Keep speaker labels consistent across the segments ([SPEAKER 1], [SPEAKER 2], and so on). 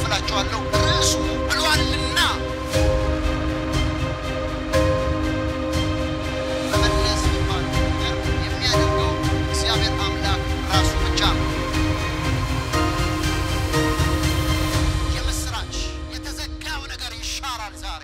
[SPEAKER 1] አካፍላችኋለሁ ርዕሱ ብሏልና በመለስ የሚያደርገው እግዚአብሔር አምላክ ራሱ ብቻ ነው። የምስራች የተዘጋው ነገር ይሻራል ዛሬ።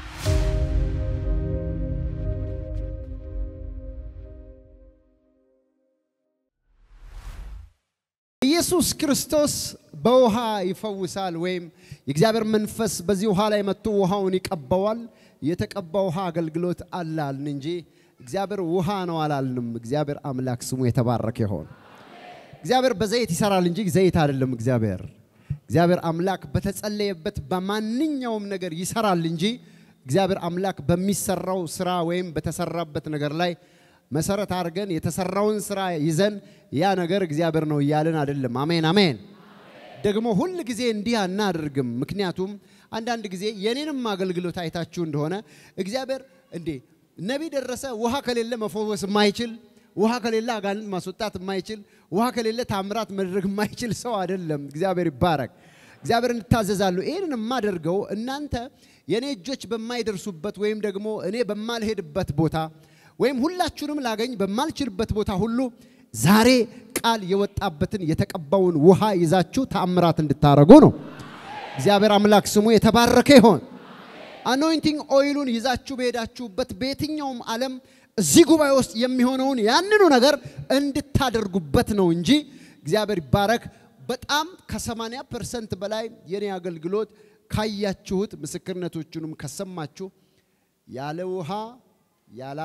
[SPEAKER 1] ኢየሱስ ክርስቶስ በውሃ ይፈውሳል ወይም የእግዚአብሔር መንፈስ በዚህ ውሃ ላይ መጥቶ ውሃውን ይቀባዋል። የተቀባው ውሃ አገልግሎት አላልን እንጂ እግዚአብሔር ውሃ ነው አላልንም። እግዚአብሔር አምላክ ስሙ የተባረከ ይሁን። እግዚአብሔር በዘይት ይሰራል እንጂ ዘይት አይደለም። እግዚአብሔር አምላክ በተጸለየበት በማንኛውም ነገር ይሰራል እንጂ እግዚአብሔር አምላክ በሚሰራው ስራ ወይም በተሰራበት ነገር ላይ መሰረት አድርገን የተሰራውን ስራ ይዘን ያ ነገር እግዚአብሔር ነው ይያልን አይደለም። አሜን አሜን። ደግሞ ሁሉ ጊዜ እንዲህ አናደርግም። ምክንያቱም አንዳንድ ጊዜ የኔንም አገልግሎት አይታችሁ እንደሆነ እግዚአብሔር እንዴ ነብይ ደረሰ ውሃ ከሌለ መፈወስ የማይችል ውሃ ከሌለ አጋንንት ማስወጣት የማይችል ውሃ ከሌለ ታምራት ማድረግ የማይችል ሰው አይደለም። እግዚአብሔር ይባረክ። እግዚአብሔር እንታዘዛለሁ። ይሄንን ማደርገው እናንተ የኔ እጆች በማይደርሱበት ወይም ደግሞ እኔ በማልሄድበት ቦታ ወይም ሁላችሁንም ላገኝ በማልችልበት ቦታ ሁሉ ዛሬ ቃል የወጣበትን የተቀባውን ውሃ ይዛችሁ ተአምራት እንድታረጉ ነው። እግዚአብሔር አምላክ ስሙ የተባረከ ይሁን። አኖይንቲንግ ኦይሉን ይዛችሁ በሄዳችሁበት በየትኛውም ዓለም እዚህ ጉባኤ ውስጥ የሚሆነውን ያንኑ ነገር እንድታደርጉበት ነው እንጂ እግዚአብሔር ይባረክ። በጣም ከ80% በላይ የኔ አገልግሎት ካያችሁት ምስክርነቶቹንም ከሰማችሁ ያለ ውሃ ያለ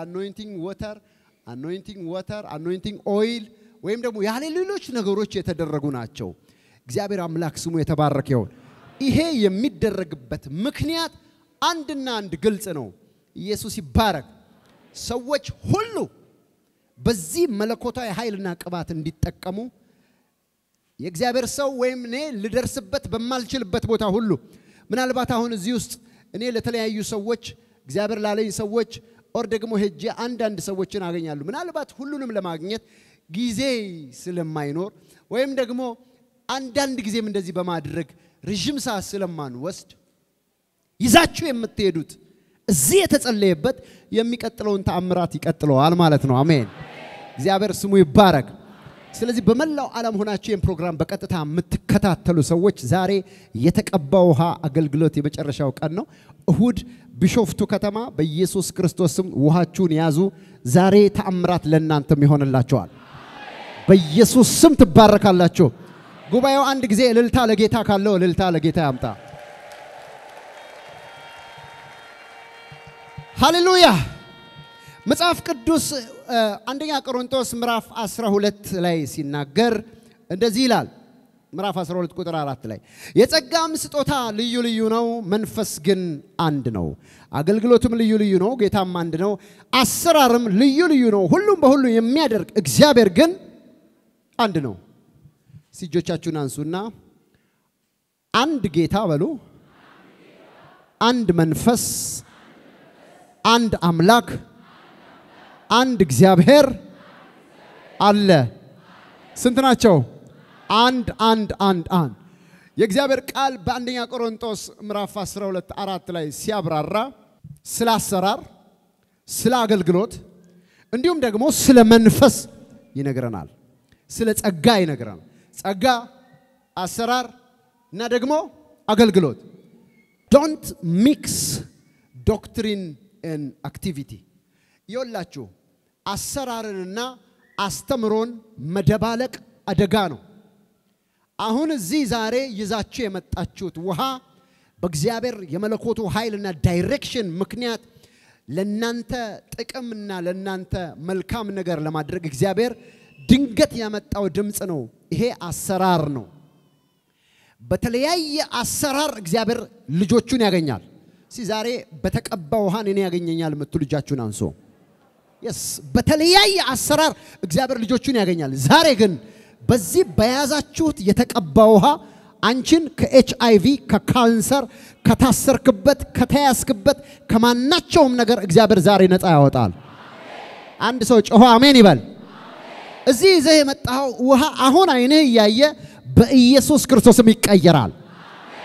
[SPEAKER 1] anointing water anointing oil ወይም ደግሞ ያለ ሌሎች ነገሮች የተደረጉ ናቸው። እግዚአብሔር አምላክ ስሙ የተባረከ ይሁን። ይሄ የሚደረግበት ምክንያት አንድና አንድ ግልጽ ነው። ኢየሱስ ይባረክ። ሰዎች ሁሉ በዚህ መለኮታዊ ኃይልና ቅባት እንዲጠቀሙ የእግዚአብሔር ሰው ወይም እኔ ልደርስበት በማልችልበት ቦታ ሁሉ ምናልባት አሁን እዚህ ውስጥ እኔ ለተለያዩ ሰዎች እግዚአብሔር ላለኝ ሰዎች ኦር ደግሞ ሄጄ አንዳንድ ሰዎችን አገኛለሁ። ምናልባት ሁሉንም ለማግኘት ጊዜ ስለማይኖር ወይም ደግሞ አንዳንድ ጊዜም እንደዚህ በማድረግ ረጅም ሰዓት ስለማንወስድ ይዛችሁ የምትሄዱት እዚህ የተጸለየበት የሚቀጥለውን ተአምራት ይቀጥለዋል ማለት ነው። አሜን። እግዚአብሔር ስሙ ይባረክ። ስለዚህ በመላው ዓለም ሆናችሁ ይህን ፕሮግራም በቀጥታ የምትከታተሉ ሰዎች ዛሬ የተቀባው ውሃ አገልግሎት የመጨረሻው ቀን ነው። እሁድ ቢሾፍቱ ከተማ በኢየሱስ ክርስቶስ ስም ውሃችሁን ያዙ። ዛሬ ተአምራት ለእናንተም ይሆንላችኋል። በኢየሱስ ስም ትባረካላችሁ። ጉባኤው አንድ ጊዜ እልልታ ለጌታ ካለው እልልታ ለጌታ ያምጣ። ሃሌሉያ። መጽሐፍ ቅዱስ አንደኛ ቆሮንቶስ ምዕራፍ 12 ላይ ሲናገር እንደዚህ ይላል። ምዕራፍ 12 ቁጥር 4 ላይ የጸጋም ስጦታ ልዩ ልዩ ነው፣ መንፈስ ግን አንድ ነው። አገልግሎቱም ልዩ ልዩ ነው፣ ጌታም አንድ ነው። አሰራርም ልዩ ልዩ ነው፣ ሁሉም በሁሉ የሚያደርግ እግዚአብሔር ግን አንድ ነው። እጆቻችሁን አንሱና አንድ ጌታ በሉ፣ አንድ መንፈስ፣ አንድ አምላክ፣ አንድ እግዚአብሔር አለ። ስንት ናቸው? አንድ አንድ አንድ አንድ። የእግዚአብሔር ቃል በአንደኛ ቆሮንቶስ ምዕራፍ 12 4 ላይ ሲያብራራ ስለ አሰራር፣ ስለ አገልግሎት እንዲሁም ደግሞ ስለ መንፈስ ይነግረናል። ስለ ጸጋ ይነግረናል። ጸጋ፣ አሰራር እና ደግሞ አገልግሎት። don't mix doctrine and activity። ይወላችሁ አሰራርንና አስተምሮን መደባለቅ አደጋ ነው። አሁን እዚህ ዛሬ ይዛችሁ የመጣችሁት ውሃ በእግዚአብሔር የመለኮቱ ኃይልና ዳይሬክሽን ምክንያት ለናንተ ጥቅምና ለናንተ መልካም ነገር ለማድረግ እግዚአብሔር ድንገት ያመጣው ድምጽ ነው። ይሄ አሰራር ነው። በተለያየ አሰራር እግዚአብሔር ልጆቹን ያገኛል። ዛሬ በተቀባው ውሃ እኔ ያገኘኛል የምትሉ ልጆቹን አንሶ yes በተለያየ አሰራር እግዚአብሔር ልጆቹን ያገኛል። ዛሬ ግን በዚህ በያዛችሁት የተቀባው ውሃ አንቺን ከኤችአይቪ ከካንሰር ከታሰርክበት ከተያስክበት ከማናቸውም ነገር እግዚአብሔር ዛሬ ነፃ ያወጣል። አንድ ሰው ጮሆ አሜን ይበል። እዚህ ይዘህ የመጣው ውሃ አሁን አይንህ ያየ በኢየሱስ ክርስቶስም ይቀየራል።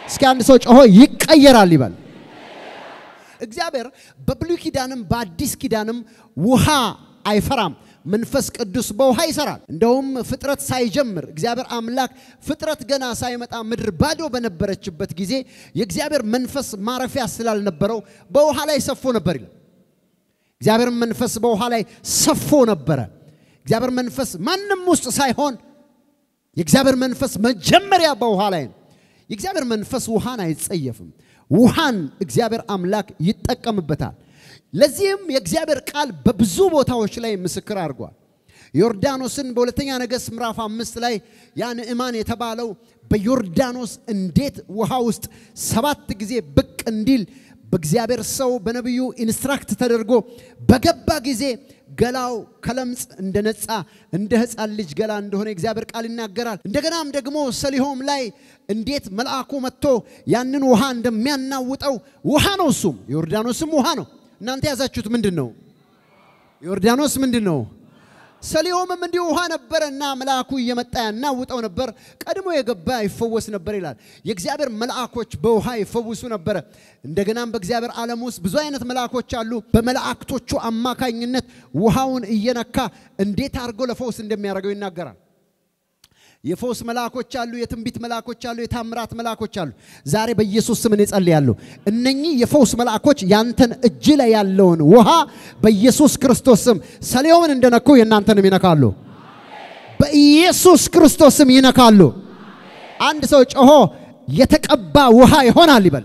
[SPEAKER 1] እስኪ አንድ ሰው ጮሆ ይቀየራል ይበል። እግዚአብሔር በብሉይ ኪዳንም በአዲስ ኪዳንም ውሃ አይፈራም። መንፈስ ቅዱስ በውሃ ይሰራል። እንደውም ፍጥረት ሳይጀምር እግዚአብሔር አምላክ ፍጥረት ገና ሳይመጣ ምድር ባዶ በነበረችበት ጊዜ የእግዚአብሔር መንፈስ ማረፊያ ስላልነበረው በውሃ ላይ ሰፎ ነበር ይላል። እግዚአብሔር መንፈስ በውሃ ላይ ሰፎ ነበር። እግዚአብሔር መንፈስ ማንንም ውስጥ ሳይሆን የእግዚአብሔር መንፈስ መጀመሪያ በውሃ ላይ ነው። የእግዚአብሔር መንፈስ ውሃን አይጸየፍም። ውሃን እግዚአብሔር አምላክ ይጠቀምበታል። ለዚህም የእግዚአብሔር ቃል በብዙ ቦታዎች ላይ ምስክር አድርጓል። ዮርዳኖስን በሁለተኛ ነገሥት ምዕራፍ 5 ላይ ያ ንዕማን የተባለው በዮርዳኖስ እንዴት ውሃ ውስጥ 7 ጊዜ ብቅ እንዲል በእግዚአብሔር ሰው በነብዩ ኢንስትራክት ተደርጎ በገባ ጊዜ ገላው ከለምጽ እንደነጻ እንደ ሕፃን ልጅ ገላ እንደሆነ እግዚአብሔር ቃል ይናገራል። እንደገናም ደግሞ ሰሊሆም ላይ እንዴት መልአኩ መጥቶ ያንን ውሃ እንደሚያናውጠው ውሃ ነው። እሱም ዮርዳኖስም ውሃ ነው። እናንተ ያዛችሁት ምንድነው? ዮርዳኖስ ምንድነው? ሰሊሆምም እንዲሁ ውሃ ነበርና መልአኩ እየመጣ ያናውጠው ነበር። ቀድሞ የገባ ይፈወስ ነበር ይላል። የእግዚአብሔር መልአኮች በውሃ ይፈውሱ ነበር። እንደገናም በእግዚአብሔር ዓለም ውስጥ ብዙ አይነት መልአኮች አሉ። በመላእክቶቹ አማካኝነት ውሃውን እየነካ እንዴት አድርጎ ለፈውስ እንደሚያደርገው ይናገራል። የፈውስ መልአኮች አሉ፣ የትንቢት መልአኮች አሉ፣ የታምራት መልአኮች አሉ። ዛሬ በኢየሱስ ስም እንጸልያለሁ። እነኚህ የፈውስ መልአኮች ያንተን እጅ ላይ ያለውን ውሃ በኢየሱስ ክርስቶስ ስም ሰሊሆምን እንደነኩ የናንተንም ይነካሉ። በኢየሱስ ክርስቶስ ስም ይነካሉ። አንድ ሰው ጮሆ የተቀባ ውሃ ይሆናል ይበል።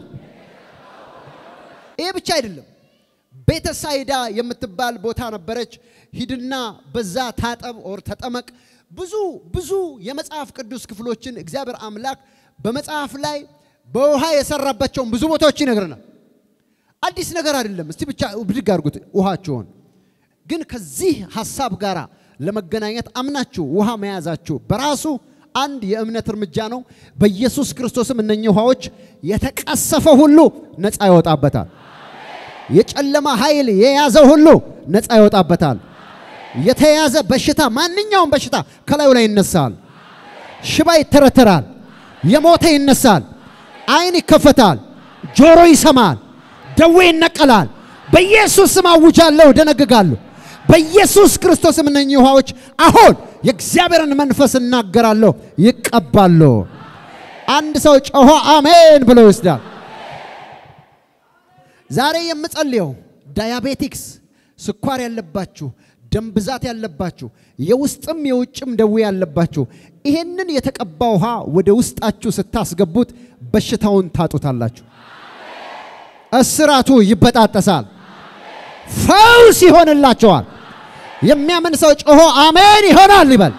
[SPEAKER 1] ይሄ ብቻ አይደለም። ቤተሳይዳ የምትባል ቦታ ነበረች። ሂድና በዛ ታጠብ ኦር ተጠመቅ። ብዙ የመጽሐፍ ቅዱስ ክፍሎችን እግዚአብሔር አምላክ በመጽሐፍ ላይ በውሃ የሰራባቸውን ብዙ ቦታዎች ይነግረናል። አዲስ ነገር አይደለም። እስቲ ብቻ ብድግ አድርጉት ውሃቸውን። ግን ከዚህ ሐሳብ ጋር ለመገናኘት አምናችሁ ውሃ መያዛችሁ በራሱ አንድ የእምነት እርምጃ ነው። በኢየሱስ ክርስቶስም እነኚህ ውሃዎች የተቀሰፈ ሁሉ ነፃ ይወጣበታል። የጨለማ ኃይል የያዘው ሁሉ ነፃ ይወጣበታል። የተያዘ በሽታ ማንኛውም በሽታ ከላዩ ላይ ይነሳል። ሽባ ይተረተራል። የሞተ ይነሳል። አይን ይከፈታል። ጆሮ ይሰማል። ደዌ ይነቀላል። በኢየሱስ ስም አውጃለሁ፣ ደነግጋለሁ። በኢየሱስ ክርስቶስም እነኚህ ውሃዎች አሁን የእግዚአብሔርን መንፈስ እናገራለሁ፣ ይቀባሉ። አንድ ሰው ጮሆ አሜን ብሎ ይወስዳል። ዛሬ የምጸልየው ዳያቤቲክስ፣ ስኳር ያለባችሁ፣ ደም ብዛት ያለባችሁ፣ የውስጥም የውጭም ደዌ ያለባችሁ ይሄንን የተቀባ ውሃ ወደ ውስጣችሁ ስታስገቡት በሽታውን ታጡታላችሁ። እስራቱ ይበጣጠሳል። ፈውስ ይሆንላችኋል። የሚያምን ሰው ጮሆ አሜን ይሆናል ይበል።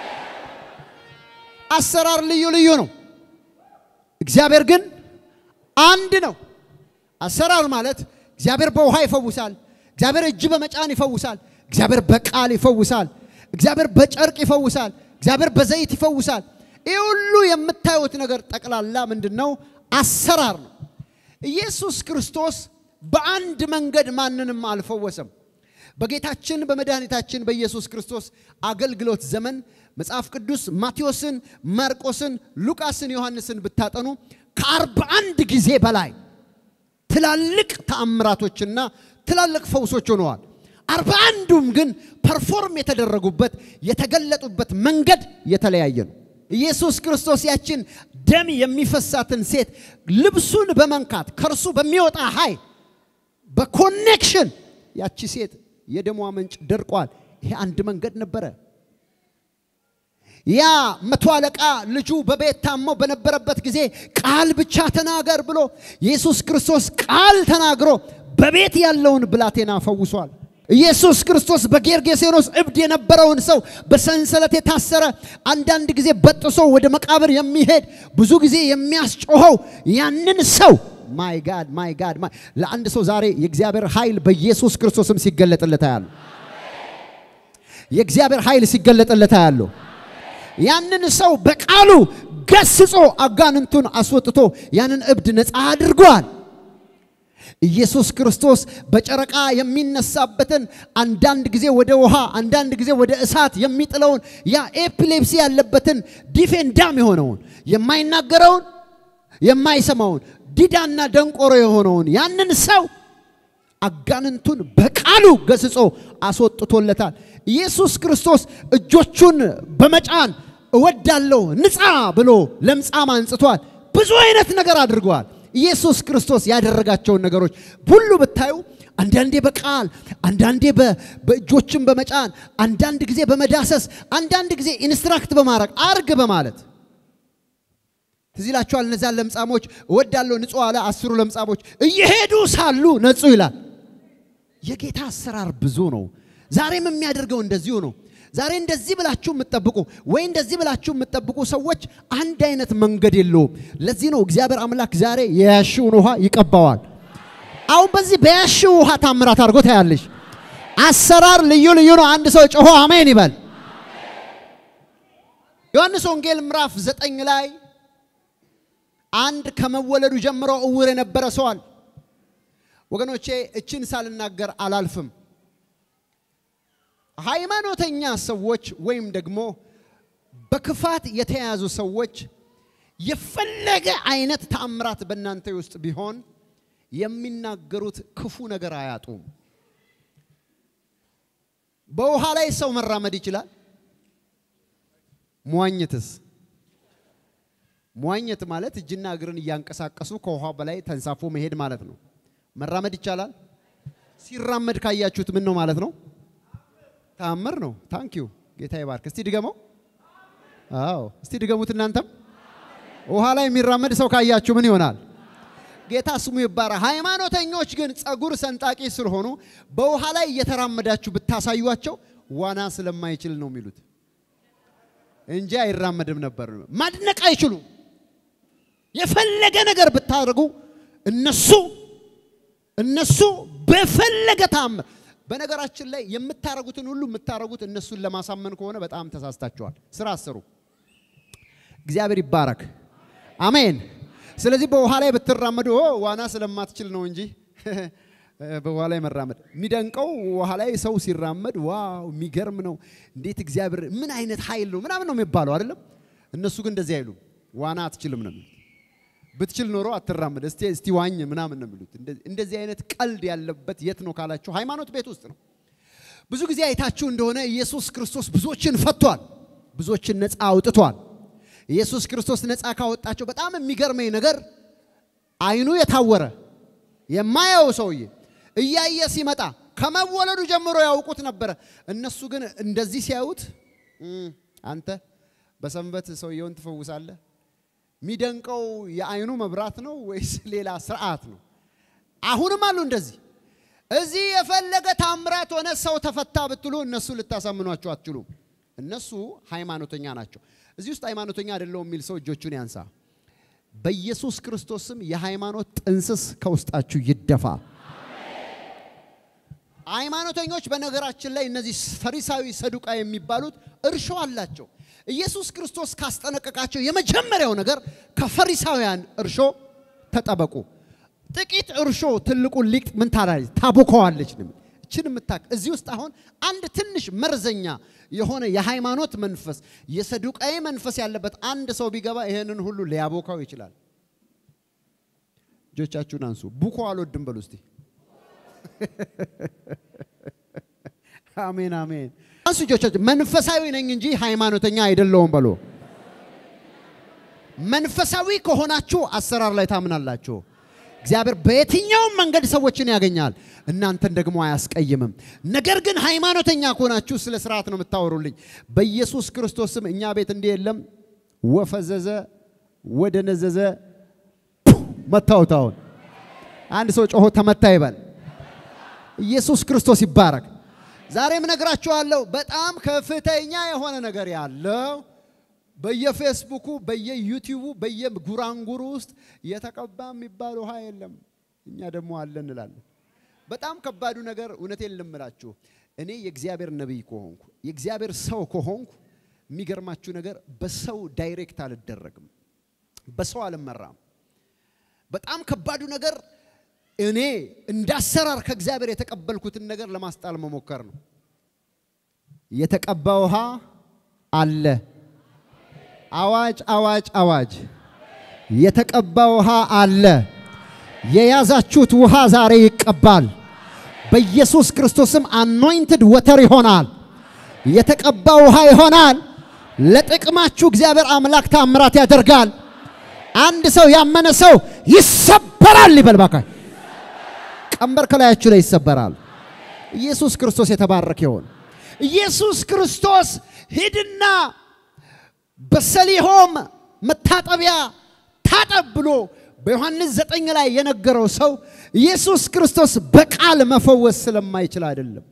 [SPEAKER 1] አሰራር ልዩ ልዩ ነው። እግዚአብሔር ግን አንድ ነው። አሰራር ማለት እግዚአብሔር በውሃ ይፈውሳል። እግዚአብሔር እጅ በመጫን ይፈውሳል። እግዚአብሔር በቃል ይፈውሳል። እግዚአብሔር በጨርቅ ይፈውሳል። እግዚአብሔር በዘይት ይፈውሳል። ይሄ ሁሉ የምታዩት ነገር ጠቅላላ ምንድነው? አሰራር ነው። ኢየሱስ ክርስቶስ በአንድ መንገድ ማንንም አልፈወሰም። በጌታችን በመድኃኒታችን በኢየሱስ ክርስቶስ አገልግሎት ዘመን መጽሐፍ ቅዱስ ማቴዎስን፣ ማርቆስን፣ ሉቃስን፣ ዮሐንስን ብታጠኑ ከ41 ጊዜ በላይ ትላልቅ ተአምራቶችና ትላልቅ ፈውሶች ሆነዋል። 41ዱም ግን ፐርፎርም የተደረጉበት የተገለጡበት መንገድ የተለያየ ነው። ኢየሱስ ክርስቶስ ያችን ደም የሚፈሳትን ሴት ልብሱን በመንካት ከርሱ በሚወጣ ኃይል በኮኔክሽን ያቺ ሴት የደሟ ምንጭ ደርቋል። ይሄ አንድ መንገድ ነበረ። ያ መቶ አለቃ ልጁ በቤት ታሞ በነበረበት ጊዜ ቃል ብቻ ተናገር ብሎ ኢየሱስ ክርስቶስ ቃል ተናግሮ በቤት ያለውን ብላቴና ፈውሷል። ኢየሱስ ክርስቶስ በጌርጌሴኖስ እብድ የነበረውን ሰው በሰንሰለት የታሰረ አንዳንድ ጊዜ በጥሶ ወደ መቃብር የሚሄድ ብዙ ጊዜ የሚያስጮኸው ያንን ሰው ማይ ጋድ ለአንድ ሰው ዛሬ የእግዚአብሔር ኃይል በኢየሱስ ክርስቶስም ሲገለጥለት ያያሉ። የእግዚአብሔር ኃይል ሲገለጥለት ያያሉ። ያንን ሰው በቃሉ ገስጾ አጋንንቱን አስወጥቶ ያንን እብድ ነፃ አድርጓል። ኢየሱስ ክርስቶስ በጨረቃ የሚነሳበትን አንዳንድ ጊዜ ወደ ውሃ አንዳንድ ጊዜ ወደ እሳት የሚጥለውን ያ ኤፒሌፕሲ ያለበትን ዲፌንዳም የሆነውን የማይናገረውን የማይሰማውን ዲዳና ደንቆሮ የሆነውን ያንን ሰው አጋንንቱን በቃሉ ገስጾ አስወጥቶለታል። ኢየሱስ ክርስቶስ እጆቹን በመጫን እወዳለሁ ንጻ ብሎ ለምጻም አንጽቷል። ብዙ አይነት ነገር አድርጓል። ኢየሱስ ክርስቶስ ያደረጋቸውን ነገሮች ሁሉ ብታዩ አንዳንዴ በቃል አንዳንዴ በእጆችን በመጫን አንዳንድ ጊዜ በመዳሰስ አንዳንድ ጊዜ ኢንስትራክት በማድረግ አርግ በማለት ትዚላችኋል። እነዛ ለምጻሞች እወዳለሁ ንጹ አለ። 10 ለምጻሞች እየሄዱ ሳሉ ነጹ ይላል። የጌታ አሰራር ብዙ ነው። ዛሬም የሚያደርገው እንደዚሁ ነው። ዛሬ እንደዚህ ብላችሁ የምትጠብቁ ወይ እንደዚህ ብላችሁ የምትጠብቁ ሰዎች አንድ አይነት መንገድ የለውም። ለዚህ ነው እግዚአብሔር አምላክ ዛሬ የያሽውን ውሃ ይቀባዋል። አሁን በዚህ በያሽው ውሃ ታምራት አድርጎ ታያለሽ። አሰራር ልዩ ልዩ ነው። አንድ ሰው ጮሆ አሜን ይበል። ዮሐንስ ወንጌል ምዕራፍ 9 ላይ አንድ ከመወለዱ ጀምሮ እውር የነበረ ሰው አለ። ወገኖቼ እቺን ሳልናገር አላልፍም። ሃይማኖተኛ ሰዎች ወይም ደግሞ በክፋት የተያዙ ሰዎች የፈለገ አይነት ተአምራት በእናንተ ውስጥ ቢሆን የሚናገሩት ክፉ ነገር አያጡም። በውሃ ላይ ሰው መራመድ ይችላል። መዋኘት ማለት እጅና እግርን እያንቀሳቀሱ ከውሃ በላይ ተንሳፎ መሄድ ማለት ነው። መራመድ ይቻላል። ሲራመድ ካያችሁት ምን ነው ማለት ነው? ተአምር ነው። ታንክ ዩ ጌታ ይባርክ። እስቲ ድገመው። አዎ እስቲ ድገሙት እናንተም። ውሃ ላይ የሚራመድ ሰው ካያችሁ ምን ይሆናል? ጌታ ስሙ ይባረክ። ሃይማኖተኞች ግን ጸጉር ሰንጣቂ ስለሆኑ በውሃ ላይ እየተራመዳችሁ ብታሳዩአቸው ዋና ስለማይችል ነው የሚሉት እንጂ አይራመድም ነበር። ማድነቅ አይችሉ። የፈለገ ነገር ብታደርጉ እነሱ በፈለገ ተአምር በነገራችን ላይ የምታረጉትን ሁሉ የምታረጉት እነሱን ለማሳመን ከሆነ በጣም ተሳስታችኋል። ስራ አሰሩ። እግዚአብሔር ይባረክ። አሜን። ስለዚህ በውሃ ላይ ብትራመዱ ዋና ስለማትችል ነው እንጂ በውሃ ላይ መራመድ የሚደንቀው ውሃ ላይ ሰው ሲራመድ ዋው የሚገርም ነው። እንዴት እግዚአብሔር ምን አይነት ኃይል ነው ምናምን ነው የሚባለው አይደለም። እነሱ ግን እንደዚህ አይሉ። ዋና አትችልም ነው። ብትችል ኖሮ አትራመድ እስቲ ዋኝ ምናምን ነው የሚሉት። እንደዚህ አይነት ቀልድ ያለበት የት ነው ካላችሁ ሃይማኖት ቤት ውስጥ ነው። ብዙ ጊዜ አይታችሁ እንደሆነ ኢየሱስ ክርስቶስ ብዙዎችን ፈቷል፣ ብዙዎችን ነፃ አውጥቷል። ኢየሱስ ክርስቶስ ነፃ ካወጣቸው በጣም የሚገርመኝ ነገር አይኑ የታወረ የማያው ሰውዬ እያየ ሲመጣ ከመወለዱ ጀምሮ ያውቁት ነበር። እነሱ ግን እንደዚህ ሲያዩት አንተ በሰንበት ሰውየውን ትፈውሳለህ? ሚደንቀው የአይኑ መብራት ነው ወይስ ሌላ ስርዓት ነው? አሁንም አሉ እንደዚህ እዚህ የፈለገ ታምራት ሆነ ሰው ተፈታ ብትሉ እነሱ ልታሳምኗቸው አትችሉም። እነሱ ሃይማኖተኛ ናቸው። እዚህ ውስጥ ሃይማኖተኛ አይደለም የሚል ሰው እጆቹን ያንሳ። በኢየሱስ ክርስቶስም የሃይማኖት ጥንስስ ከውስጣችሁ ይደፋ። ሃይማኖተኞች በነገራችን ላይ እነዚህ ፈሪሳዊ ሰዱቃ የሚባሉት እርሾ አላቸው። ኢየሱስ ክርስቶስ ካስጠነቀቃቸው የመጀመሪያው ነገር ከፈሪሳውያን እርሾ ተጠበቁ። ጥቂት እርሾ ትልቁን ሊቅ ምን ታላለች? ታቦከዋለች ነው። እቺን ምታክ እዚህ ውስጥ አሁን አንድ ትንሽ መርዘኛ የሆነ የሃይማኖት መንፈስ የሰዱቃዊ መንፈስ ያለበት አንድ ሰው ቢገባ ይሄንን ሁሉ ሊያቦካው ይችላል። እጆቻችሁን አንሱ። ቡኮ አልወድም በሉ እስቲ። አሜን አሜን። አንሱ እጆቻችሁ። መንፈሳዊ ነኝ እንጂ ሃይማኖተኛ አይደለሁም በሉ። መንፈሳዊ ከሆናችሁ አሰራር ላይ ታምናላችሁ። እግዚአብሔር በየትኛውም መንገድ ሰዎችን ያገኛል፣ እናንተን ደግሞ አያስቀይምም። ነገር ግን ሃይማኖተኛ ከሆናችሁ ስለ ስርዓት ነው የምታወሩልኝ። በኢየሱስ ክርስቶስ ስም እኛ ቤት እንዲህ የለም። ወፈዘዘ ወደነዘዘ መታውታው አንድ ሰው ጮሆ ተመታ ይበል። ኢየሱስ ክርስቶስ ይባረክ። ዛሬም ነግራችኋለሁ በጣም ከፍተኛ የሆነ ነገር ያለው በየፌስቡኩ በየዩቲዩቡ በየጉራንጉሩ ውስጥ የተቀባ የሚባል ውሃ የለም። እኛ ደግሞ አለን እንላለን። በጣም ከባዱ ነገር እውነቴን ልምላችሁ እኔ የእግዚአብሔር ነብይ ከሆንኩ የእግዚአብሔር ሰው ከሆንኩ የሚገርማችሁ ነገር በሰው ዳይሬክት አልደረግም፣ በሰው አልመራም። በጣም ከባዱ ነገር እኔ እንዳሰራር ከእግዚአብሔር የተቀበልኩትን ነገር ለማስጣል መሞከር ነው። የተቀባ ውሃ አለ። አዋጅ አዋጅ አዋጅ! የተቀባ ውሃ አለ። የያዛችሁት ውሃ ዛሬ ይቀባል። በኢየሱስ ክርስቶስም anointed water ይሆናል። የተቀባ ውሃ ይሆናል። ለጥቅማችሁ እግዚአብሔር አምላክ ተአምራት ያደርጋል። አንድ ሰው ያመነ ሰው ይሰበራል ይበል ባካይ። ቀንበር ከላያችሁ ላይ ይሰበራል። ኢየሱስ ክርስቶስ የተባረከ ይሁን። ኢየሱስ ክርስቶስ ሂድና በሰሊሆም መታጠቢያ ታጠብ ብሎ በዮሐንስ 9 ላይ የነገረው ሰው ኢየሱስ ክርስቶስ በቃል መፈወስ ስለማይችል አይደለም።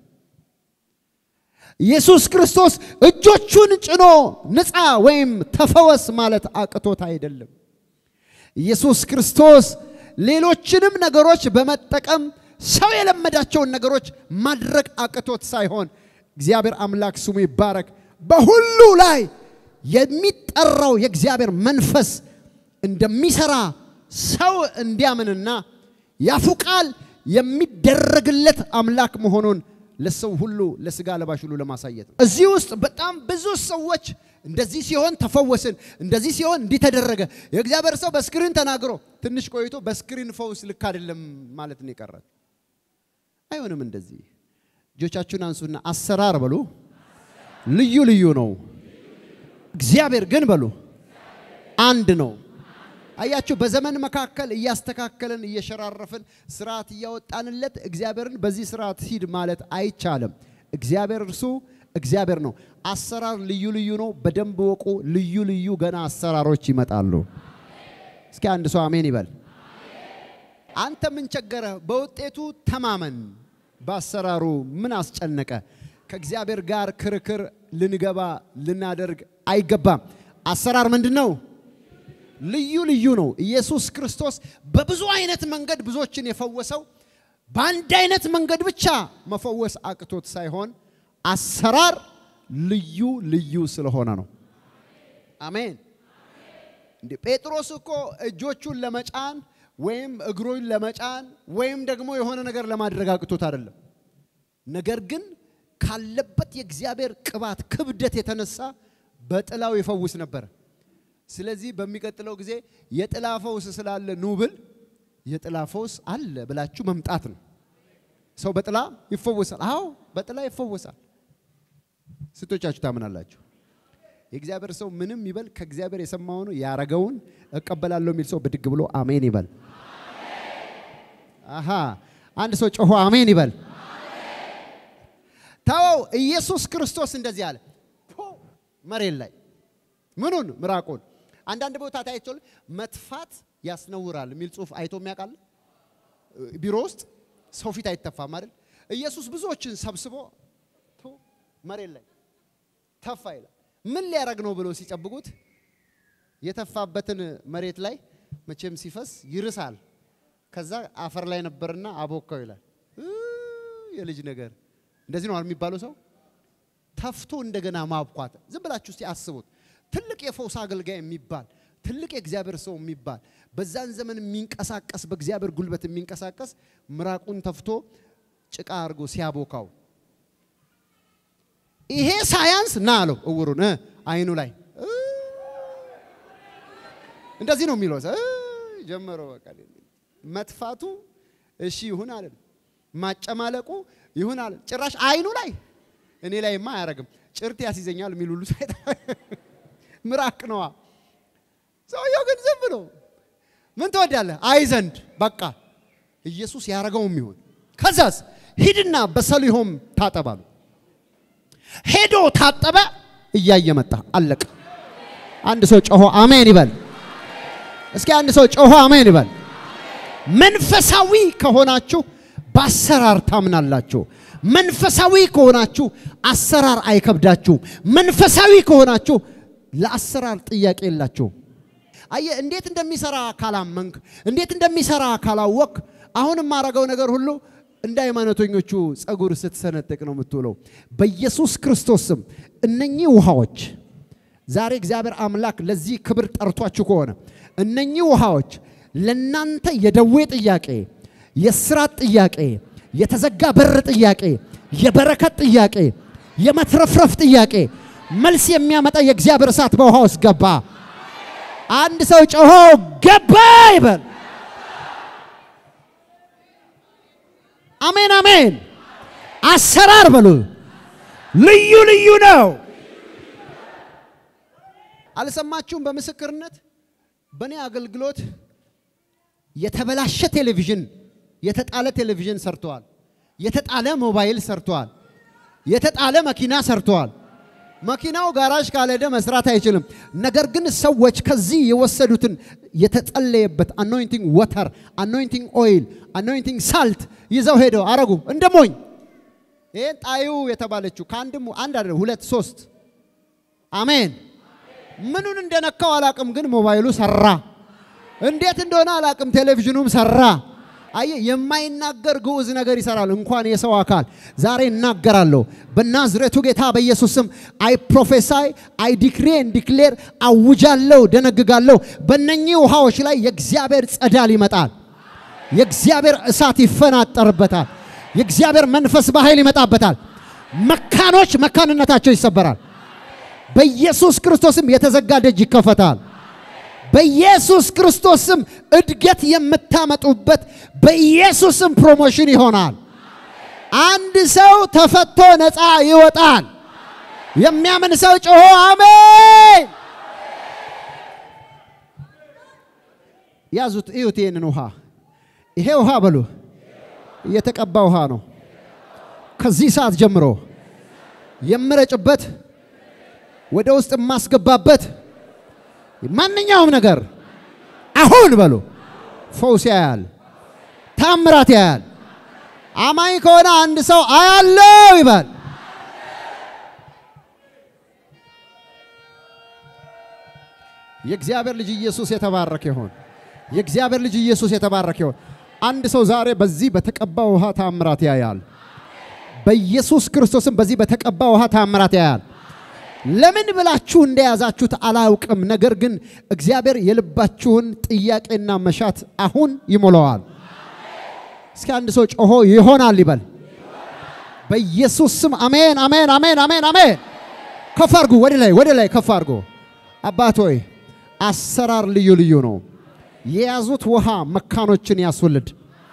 [SPEAKER 1] ኢየሱስ ክርስቶስ እጆቹን ጭኖ ንጻ ወይም ተፈወስ ማለት አቅቶት አይደለም። ኢየሱስ ክርስቶስ ሌሎችንም ነገሮች በመጠቀም ሰው የለመዳቸውን ነገሮች ማድረግ አቅቶት ሳይሆን እግዚአብሔር አምላክ ስሙ ይባረክ በሁሉ ላይ የሚጠራው የእግዚአብሔር መንፈስ እንደሚሰራ ሰው እንዲያምንና ያፉ ቃል የሚደረግለት አምላክ መሆኑን ለሰው ሁሉ ለስጋ ለባሽ ሁሉ ለማሳየት ነው። እዚህ ውስጥ በጣም ብዙ ሰዎች እንደዚህ ሲሆን ተፈወስን፣ እንደዚህ ሲሆን እንዲህ ተደረገ። የእግዚአብሔር ሰው በስክሪን ተናግሮ ትንሽ ቆይቶ በስክሪን ፈውስ ልክ አይደለም ማለት ነው ይቀራል። አይሆንም እንደዚህ። እጆቻችሁን አንሱና አሰራር በሉ ልዩ ልዩ ነው። እግዚአብሔር ግን በሉ አንድ ነው። አያችሁ በዘመን መካከል እያስተካከለን እየሸራረፍን ስርዓት እያወጣንለት እግዚአብሔርን በዚህ ስርዓት ሂድ ማለት አይቻልም። እግዚአብሔር እርሱ እግዚአብሔር ነው። አሰራር ልዩ ልዩ ነው። በደንብ ወቁ። ልዩ ልዩ ገና አሰራሮች ይመጣሉ። እስኪ አንድ ሰው አሜን ይበል። አንተ ምን ቸገረ? በውጤቱ ተማመን። በአሰራሩ ምን አስጨነቀ? ከእግዚአብሔር ጋር ክርክር ልንገባ ልናደርግ አይገባም። አሰራር ምንድነው? ልዩ ልዩ ነው። ኢየሱስ ክርስቶስ በብዙ አይነት መንገድ ብዙዎችን የፈወሰው በአንድ አይነት መንገድ ብቻ መፈወስ አቅቶት ሳይሆን አሰራር ልዩ ልዩ ስለሆነ ነው። አሜን። እንዴ ጴጥሮስ እኮ እጆቹን ለመጫን ወይም እግሩን ለመጫን ወይም ደግሞ የሆነ ነገር ለማድረግ አቅቶት አይደለም። ነገር ግን ካለበት የእግዚአብሔር ቅባት ክብደት የተነሳ በጥላው ይፈውስ ነበር። ስለዚህ በሚቀጥለው ጊዜ የጥላ ፈውስ ስላለ ኑብል የጥላ ፈውስ አለ ብላችሁ መምጣት ነው። ሰው በጥላ ይፈወሳል። አዎ በጥላ ይፈወሳል። ስቶቻችሁ ታምናላችሁ? የእግዚአብሔር ሰው ምንም ይበል ከእግዚአብሔር የሰማውን ያረጋውን እቀበላለሁ የሚል ሰው ብድግ ብሎ አሜን ይበል። አሃ አንድ ሰው ጮሆ አሜን ይበል። ታው ኢየሱስ ክርስቶስ እንደዚህ አለ። መሬት ላይ ምኑን ምራቁን አንዳንድ ቦታ ታይቶል መጥፋት ያስነውራል የሚል ጽሑፍ አይቶ የሚያውቃል? ቢሮ ውስጥ ሰው ፊት አይተፋም አይደል? ኢየሱስ ብዙዎችን ሰብስቦ መሬት ላይ ተፋ ይላል። ምን ሊያረግ ነው ብሎ ሲጨብቁት የተፋበትን መሬት ላይ መቼም ሲፈስ ይርሳል። ከዛ አፈር ላይ ነበርና አቦካው ይላል። የልጅ ነገር እንደዚህ ነው የሚባለው። ሰው ተፍቶ እንደገና ማብኳት ዝም ብላችሁ እስቲ አስቡት። ትልቅ የፈውስ አገልጋይ የሚባል ትልቅ የእግዚአብሔር ሰው የሚባል በዛን ዘመን የሚንቀሳቀስ በእግዚአብሔር ጉልበት የሚንቀሳቀስ ምራቁን ተፍቶ ጭቃ አርጎ ሲያቦካው ይሄ ሳይንስ ናለው እውሩን አይኑ ላይ እንደዚህ ነው የሚለው ጀመረው። በቃ መጥፋቱ እሺ ይሁን አለ፣ ማጨማለቁ ይሁን አለ። ጭራሽ አይኑ ላይ እኔ ላይማ አያረግም ጭርት ያስይዘኛል የሚል ሁሉ ሳይታ ምራቅ ነዋ። ሰውየው ግን ዝም ብሎ ምን ተወዳለ አይዘንድ በቃ ኢየሱስ ያረጋውም ይሁን። ከዛስ ሂድና በሰሊሆም ታጠባሉ። ሄዶ ታጠበ፣ እያየ መጣ፣ አለቀ። አንድ ሰው ጮሆ አሜን ይበል። እስኪ አንድ ሰው ጮሆ አሜን ይበል። መንፈሳዊ ከሆናችሁ በአሰራር ታምናላችሁ። መንፈሳዊ ከሆናችሁ አሰራር አይከብዳችሁ። መንፈሳዊ ከሆናችሁ ለአሰራር ጥያቄ የላችሁ። አየ እንዴት እንደሚሰራ ካላመንክ እንዴት እንደሚሰራ ካላወቅ አሁን ማረጋው ነገር ሁሉ እንዳይማነቶኞቹ ጸጉር ስትሰነጥቅ ነው የምትውለው። በኢየሱስ ክርስቶስም እነኚህ ውሃዎች ዛሬ እግዚአብሔር አምላክ ለዚህ ክብር ጠርቷችሁ ከሆነ እነኚህ ውሃዎች ለናንተ የደዌ ጥያቄ፣ የስራት ጥያቄ፣ የተዘጋ በር ጥያቄ፣ የበረከት ጥያቄ፣ የመትረፍረፍ ጥያቄ መልስ የሚያመጣ የእግዚአብሔር እሳት በውሃው ውስጥ ገባ። አንድ ሰው ጮሆ ገባ ይበል። አሜን አሜን። አሰራር በሉ ልዩ ልዩ ነው። አልሰማችሁም? በምስክርነት በኔ አገልግሎት የተበላሸ ቴሌቪዥን የተጣለ ቴሌቪዥን ሰርተዋል። የተጣለ ሞባይል ሰርተዋል። የተጣለ መኪና ሰርተዋል። መኪናው ጋራጅ ካልሄደ መስራት አይችልም። ነገር ግን ሰዎች ከዚህ የወሰዱትን የተጸለየበት anointing water, anointing oil, anointing salt ይዘው ሄደው አረጉ እንደሞኝ። ይሄን ጣዩ የተባለችው ካንድም አንድ አይደል ሁለት ሶስት አሜን። ምኑን እንደነካው አላቅም ግን ሞባይሉ ሰራ። እንዴት እንደሆነ አላቅም ቴሌቪዥኑም ሰራ። አየ የማይናገር ግዑዝ ነገር ይሰራል እንኳን የሰው አካል። ዛሬ እናገራለሁ በናዝሬቱ ጌታ በኢየሱስ ስም I prophesy, I decree and declare አውጃለሁ ደነግጋለሁ በእነኚህ ውሃዎች ላይ የእግዚአብሔር ጸዳል ይመጣል። የእግዚአብሔር እሳት ይፈናጠርበታል። የእግዚአብሔር መንፈስ በኃይል ይመጣበታል። መካኖች መካንነታቸው ይሰበራል። በኢየሱስ ክርስቶስም የተዘጋ ደጅ ይከፈታል። በኢየሱስ ክርስቶስም እድገት የምታመጡበት በኢየሱስም ፕሮሞሽን ይሆናል። አንድ ሰው ተፈቶ ነፃ ይወጣል። የሚያምን ሰው ጮሆ አሜን። ያዙት እዩት ይሄንን ውሃ። ይሄ ውሃ በሉ የተቀባ ውሃ ነው። ከዚህ ሰዓት ጀምሮ የምረጭበት ወደ ውስጥ ማስገባበት ማንኛውም ነገር አሁን በሉ ፈውስ ያያል፣ ታምራት ያያል። አማኝ ከሆነ አንድ ሰው አያለው ይባል። የእግዚአብሔር ልጅ ኢየሱስ የተባረከ ይሁን። የእግዚአብሔር ልጅ ኢየሱስ የተባረከ ይሁን። አንድ ሰው ዛሬ በዚህ በተቀባው ውሃ ታምራት ያያል። በኢየሱስ ክርስቶስም በዚህ በተቀባው ውሃ ታምራት ያያል። ለምን ብላችሁ እንደያዛችሁት አላውቅም። ነገር ግን እግዚአብሔር የልባችሁን ጥያቄና መሻት አሁን ይሞላዋል። እስኪ አንድ ሰው ጮሆ ይሆናል ይበል። በኢየሱስ ስም አሜን አሜን አሜን አሜን አሜን። ከፍ አድርጉ፣ ወደ ላይ ከፍ አድርጉ። አባት ሆይ አሰራር ልዩ ልዩ ነው። የያዙት ውሃ መካኖችን ያስወልድ፣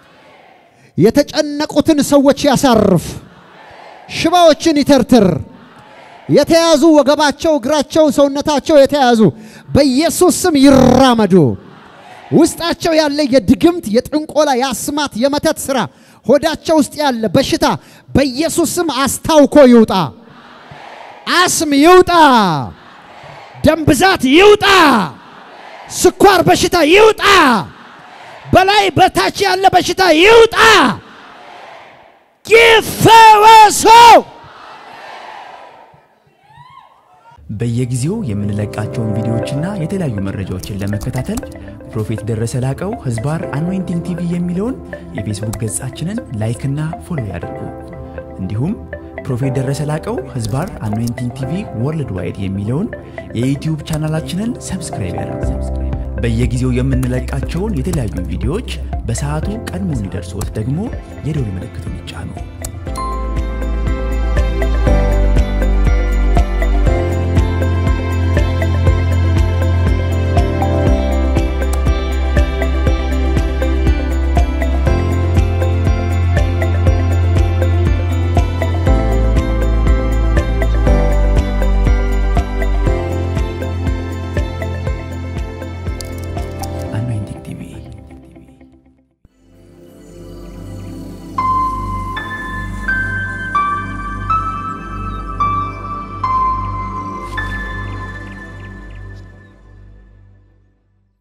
[SPEAKER 1] የተጨነቁትን ሰዎች ያሳርፍ፣ ሽባዎችን ይተርትር። የተያዙ ወገባቸው እግራቸው ሰውነታቸው የተያዙ በኢየሱስ ስም ይራመዱ። ውስጣቸው ያለ የድግምት የጥንቆላ ያስማት የመተት ስራ ሆዳቸው ውስጥ ያለ በሽታ በኢየሱስ ስም አስታውኮ ይውጣ። አስም ይውጣ፣ ደም ብዛት ይውጣ፣ ስኳር በሽታ ይውጣ፣ በላይ በታች ያለ በሽታ ይውጣ። ይፈወሱ።
[SPEAKER 2] በየጊዜው የምንለቃቸውን ቪዲዮዎችና የተለያዩ መረጃዎችን ለመከታተል ፕሮፌት ደረሰ ላቀው ህዝባር አኖይንቲንግ ቲቪ የሚለውን የፌስቡክ ገጻችንን ላይክና ፎሎ ያድርጉ። እንዲሁም ፕሮፌት ደረሰ ላቀው ህዝባር አኖይንቲንግ ቲቪ ወርልድ ዋይድ የሚለውን የዩቲዩብ ቻናላችንን ሰብስክራይብ ያድርጉ። በየጊዜው የምንለቃቸውን የተለያዩ ቪዲዮዎች በሰዓቱ ቀድሞ እንዲደርሶት ደግሞ የደወል ምልክቱን ይጫኑ።